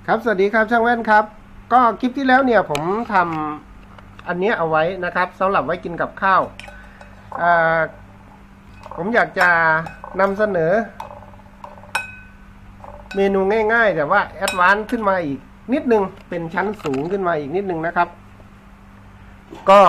ครับสวัสดีครับช่างแว่นครับก็คลิปที่แล้วเนี่ยผมทำอันนี้เอาไว้นะครับสำหรับไว้กินกับข้าวผมอยากจะนำเสนอเมนูง่ายๆแต่ว่าแอดวานซ์ขึ้นมาอีกนิดนึงเป็นชั้นสูงขึ้นมาอีกนิดนึงนะครับก็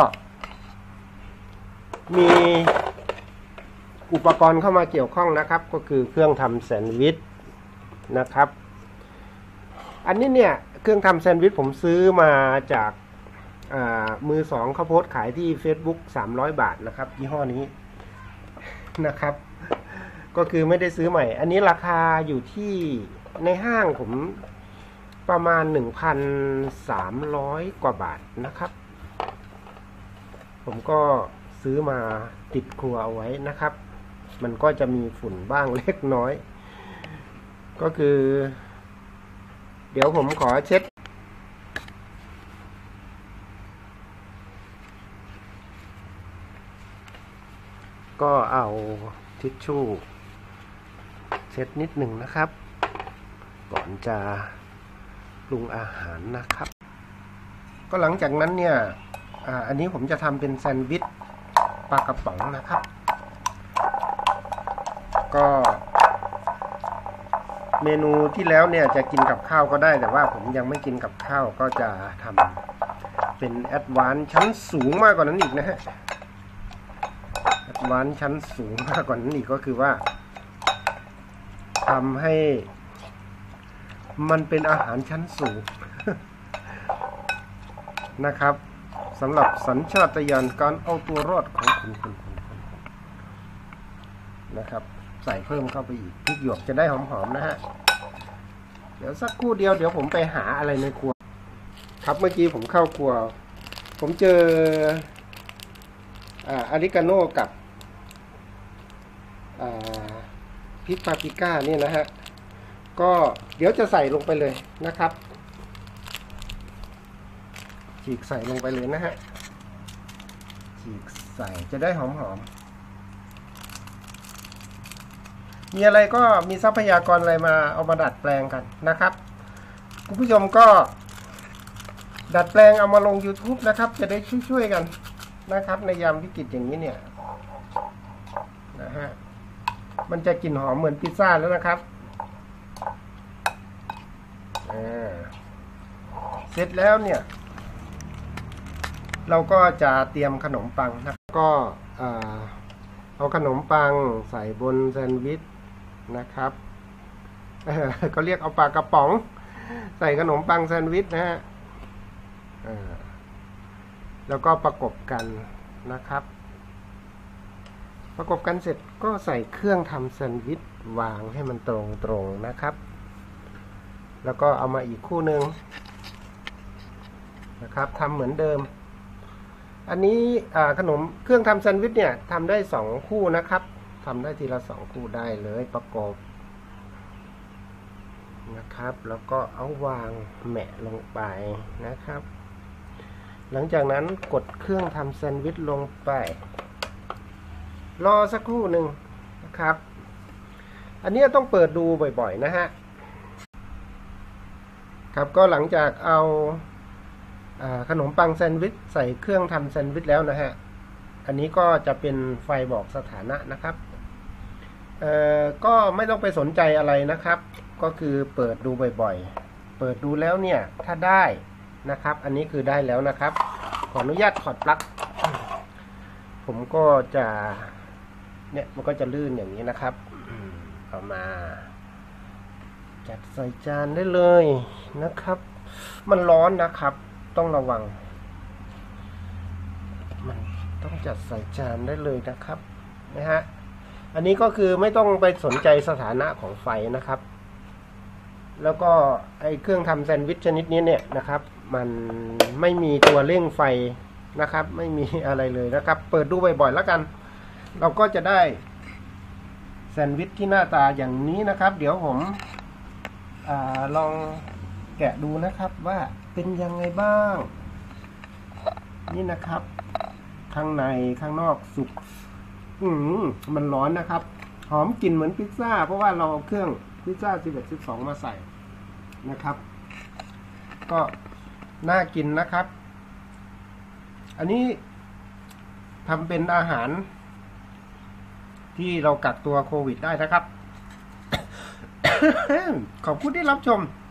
มีอุปกรณ์เข้ามาเกี่ยวข้องนะครับก็คือเครื่องทำแซนด์วิชนะครับอันนี้เนี่ยเครื่องทำแซนด์วิชผมซื้อมาจากมือสองเขาโพสต์ขายที่ Facebook 300 บาทนะครับยี่ห้อนี้นะครับก็คือไม่ได้ซื้อใหม่อันนี้ราคาอยู่ที่ในห้างผมประมาณ 1,300 กว่าบาทนะครับผมก็ซื้อมาติดครัวเอาไว้นะครับมันก็จะมีฝุ่นบ้างเล็กน้อยก็คือเดี๋ยวผมขอเช็ดก็เอาทิชชู่เช็ดนิดหนึ่งนะครับก่อนจะปรุงอาหารนะครับก็หลังจากนั้นเนี่ยอันนี้ผมจะทำเป็นแซนด์วิชปลากระป๋องนะครับก็เมนูที่แล้วเนี่ยจะกินกับข้าวก็ได้แต่ว่าผมยังไม่กินกับข้าวก็จะทำเป็นแอดวานซ์ชั้นสูงมากกว่านั้นอีกนะฮะแอดวานซ์ชั้นสูงมากกว่านั้นอีกก็คือว่าทำให้มันเป็นอาหารชั้นสูง นะครับสำหรับสัญชาตญาณการเอาตัวรอดของคุณนะครับใส่เพิ่มเข้าไปอีกพริกหยวกจะได้หอมๆนะฮะเดี๋ยวสักครู่เดียวเดี๋ยวผมไปหาอะไรในครัวครับเมื่อกี้ผมเข้าครัวผมเจออาริกาโน่กับพริกปาปริก้านี่นะฮะก็เดี๋ยวจะใส่ลงไปเลยนะครับฉีกใส่ลงไปเลยนะฮะฉีกใส่จะได้หอมๆมีอะไรก็มีทรัพยากรอะไรมาเอามาดัดแปลงกันนะครับคุณผู้ชมก็ดัดแปลงเอามาลง YouTube นะครับจะได้ช่วยๆกันนะครับในยามวิกฤตอย่างนี้เนี่ยนะฮะมันจะกลิ่นหอมเหมือนพิซซ่าแล้วนะครับเสร็จแล้วเนี่ยเราก็จะเตรียมขนมปังนะก็เอาขนมปังใส่บนแซนด์วิชนะครับเขาเรียกเอาปลากระป๋องใส่ขนมปังแซนด์วิชนะฮะแล้วก็ประกบกันนะครับประกบกันเสร็จก็ใส่เครื่องทำแซนด์วิชวางให้มันตรงๆนะครับแล้วก็เอามาอีกคู่หนึ่งนะครับทำเหมือนเดิมอันนี้ขนมเครื่องทำแซนด์วิชเนี่ยทำได้2คู่นะครับทำได้ทีละ2คู่ได้เลยประกบนะครับแล้วก็เอาวางแหมะลงไปนะครับหลังจากนั้นกดเครื่องทำแซนด์วิชลงไปรอสักครู่หนึ่งนะครับอันนี้ต้องเปิดดูบ่อยๆนะฮะครับก็หลังจากเอาขนมปังแซนด์วิชใส่เครื่องทำแซนด์วิชแล้วนะฮะอันนี้ก็จะเป็นไฟบอกสถานะนะครับก็ไม่ต้องไปสนใจอะไรนะครับก็คือเปิดดูบ่อยๆเปิดดูแล้วเนี่ยถ้าได้นะครับอันนี้คือได้แล้วนะครับขออนุญาตถอดปลั๊กผมก็จะเนี่ยมันก็จะลื่นอย่างนี้นะครับเอามาจัดใส่จานได้เลยนะครับมันร้อนนะครับต้องระวังมันต้องจัดใส่จานได้เลยนะครับนะฮะอันนี้ก็คือไม่ต้องไปสนใจสถานะของไฟนะครับแล้วก็ไอเครื่องทำแซนด์วิชชนิดนี้เนี่ยนะครับมันไม่มีตัวเร่งไฟนะครับไม่มีอะไรเลยนะครับเปิดดูบ่อยๆแล้วกันเราก็จะได้แซนด์วิชที่หน้าตาอย่างนี้นะครับเดี๋ยวผมลองแกะดูนะครับว่าเป็นยังไงบ้างนี่นะครับข้างในข้างนอกสุกมันร้อนนะครับหอมกลิ่นเหมือนพิซซ่าเพราะว่าเราเอาเครื่องพิซซ่า11 12มาใส่นะครับก็น่ากินนะครับ อันนี้ทำเป็นอาหารที่เรากักตัวโควิดได้นะครับ ขอบคุณที่รับชม